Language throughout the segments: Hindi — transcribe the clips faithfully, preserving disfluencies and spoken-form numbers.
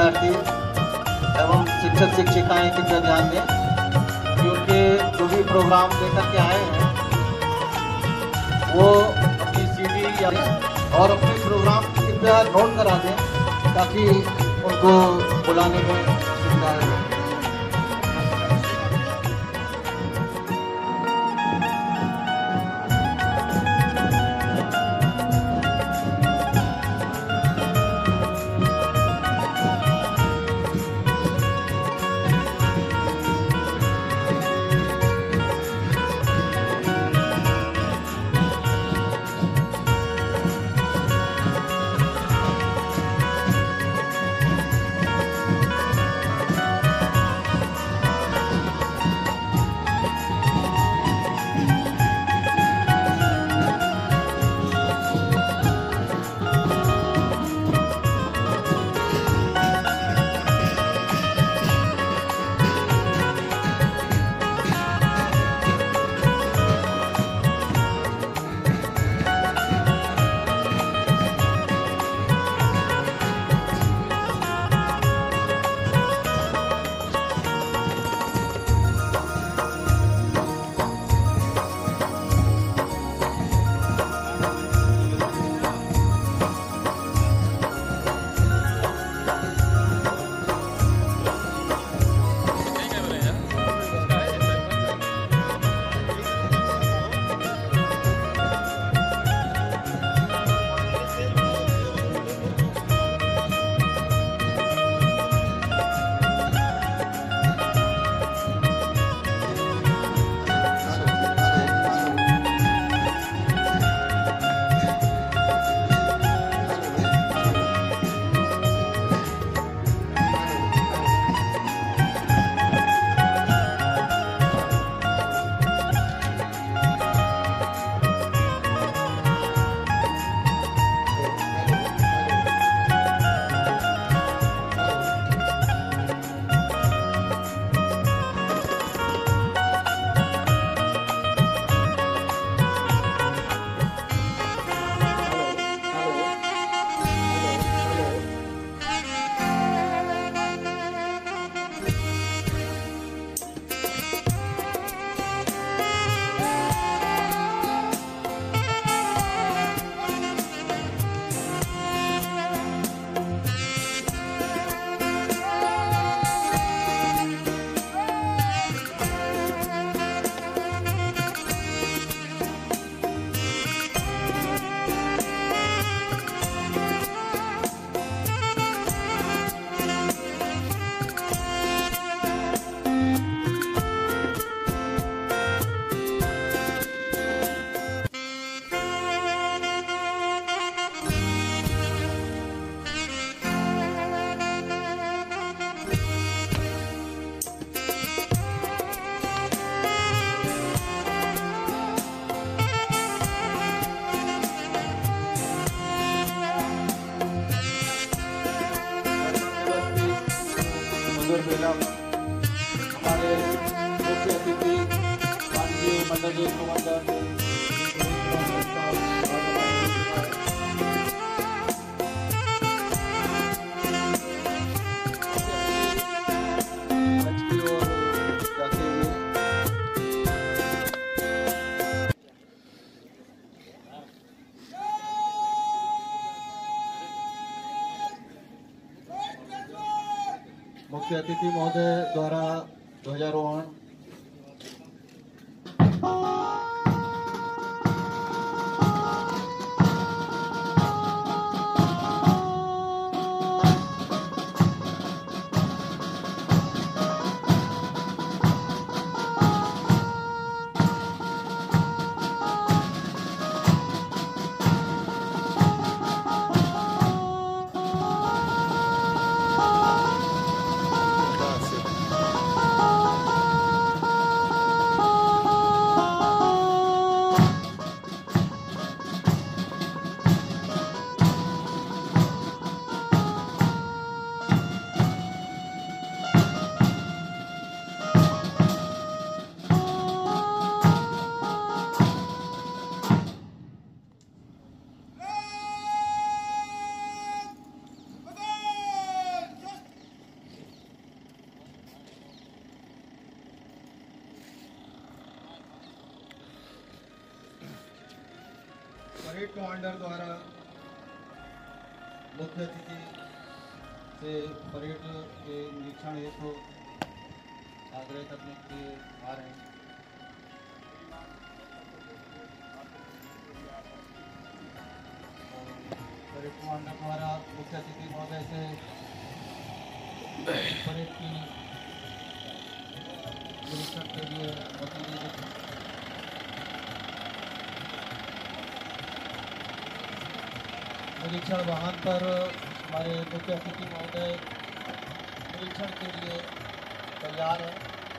विद्यार्थी एवं शिक्षक शिक्षिकाएं कृपया ध्यान दें क्योंकि जो भी प्रोग्राम लेकर के आए हैं वो अपनी सीडी या और अपने प्रोग्राम कृपया नोट करा दें ताकि उनको बुलाने में सुविधा हो। हमारे मुख्य अतिथि माननीय मंडलीय कमांडर मुख्य अतिथि महोदय द्वारा ध्वजारोहण। परेड कमांडर द्वारा मुख्य अतिथि से परेड के निरीक्षण हेतु आग्रह करने के लिए आ रहे हैं। परेड कमांडर द्वारा मुख्य अतिथि महोदय से परेड की निरीक्षण के लिए अनुमति दी गई। निरीक्षण वाहन पर हमारे मुख्य अतिथि महोदय निरीक्षण के लिए तैयार है।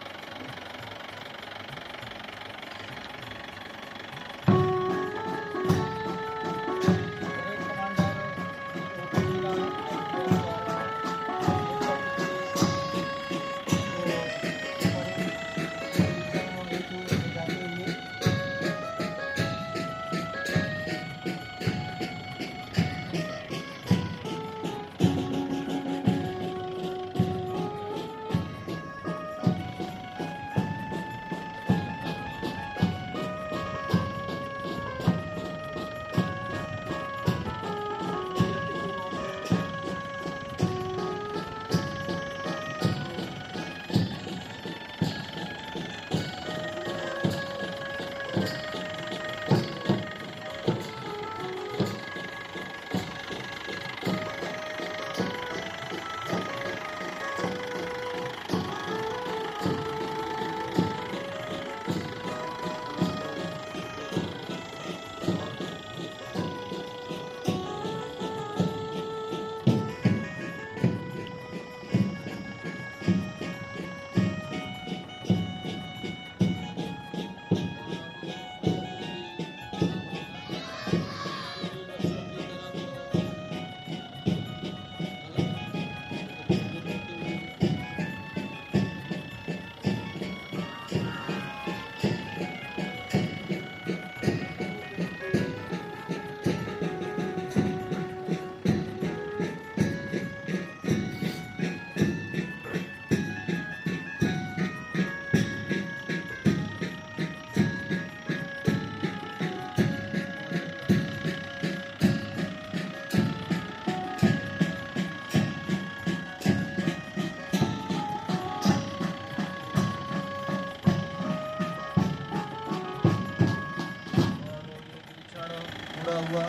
हुआ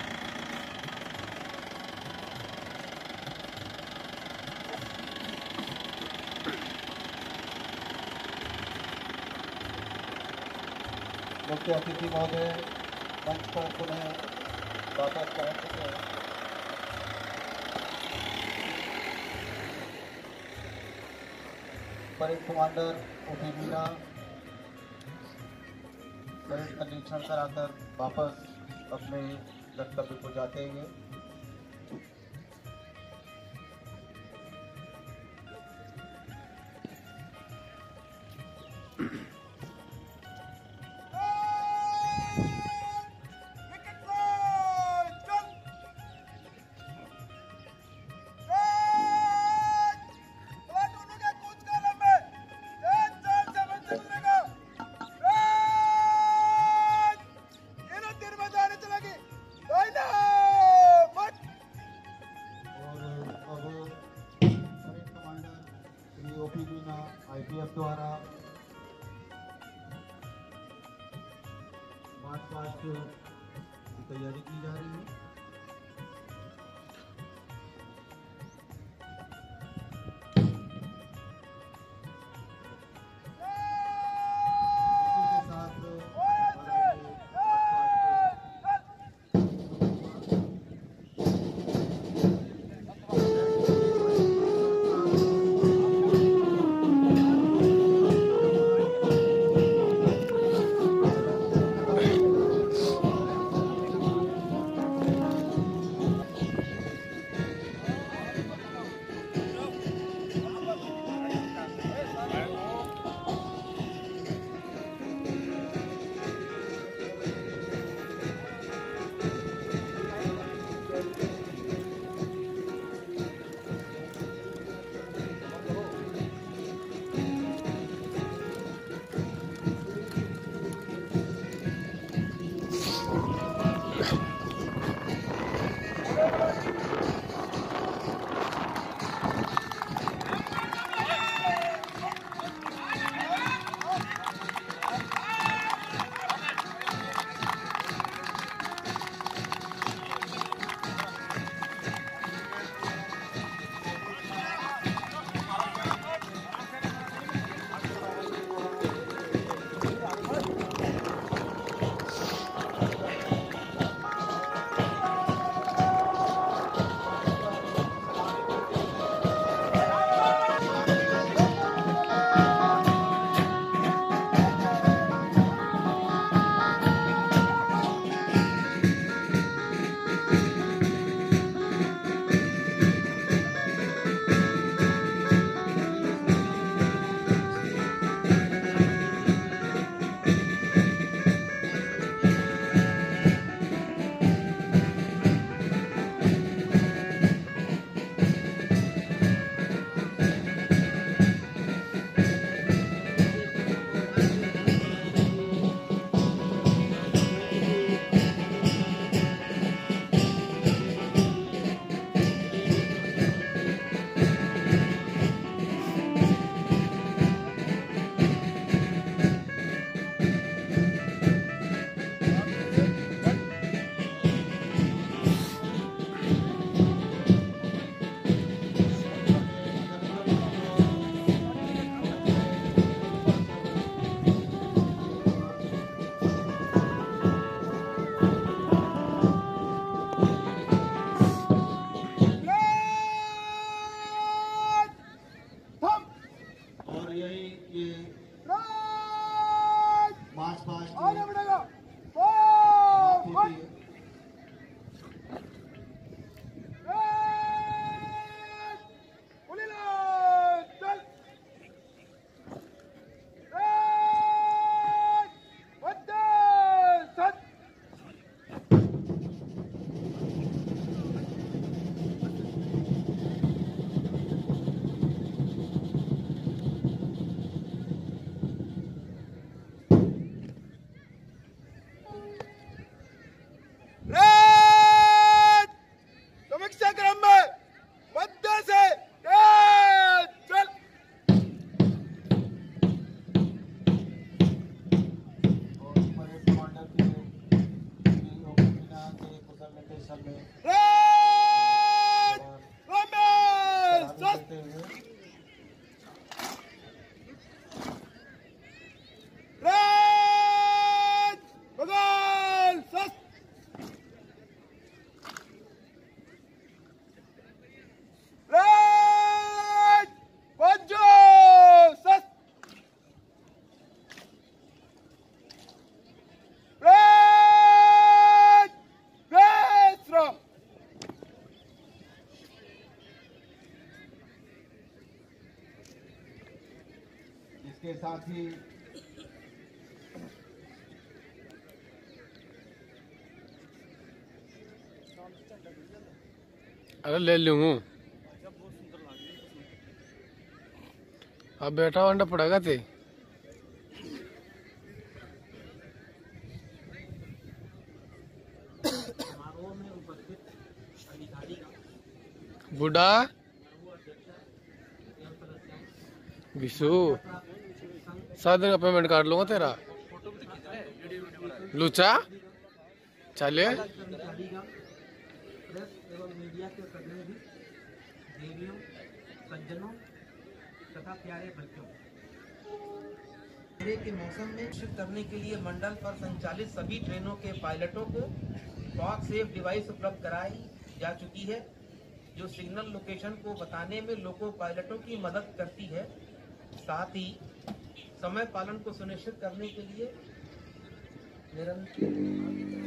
मुख्य अतिथि महोदय मंच पर पुनः वापस पहुंच चुके हैं। Parade commander OP Meena parade का निरीक्षण कराकर वापस अपने गंतव्य को जाते हुए आर पी एफ द्वारा मार्च पास्ट की तैयारी की जा रही है। परिसर में देते हुए इसके साथ ही अरे ले लूँ अब बेटा वंडा पड़ेगा ते बुढ़ा विशु सात दिन का पेमेंट काट लूंगा तेरा लूचा चले प्रेस एवं मीडिया के प्रतिनिधि, देवियों, सज्जनों तथा प्यारे बच्चों, मेले के मौसम में निश्चित करने के लिए मंडल पर संचालित सभी ट्रेनों के पायलटों को फॉग सेफ डिवाइस उपलब्ध कराई जा चुकी है, जो सिग्नल लोकेशन को बताने में लोको पायलटों की मदद करती है। साथ ही समय पालन को सुनिश्चित करने के लिए निरंतर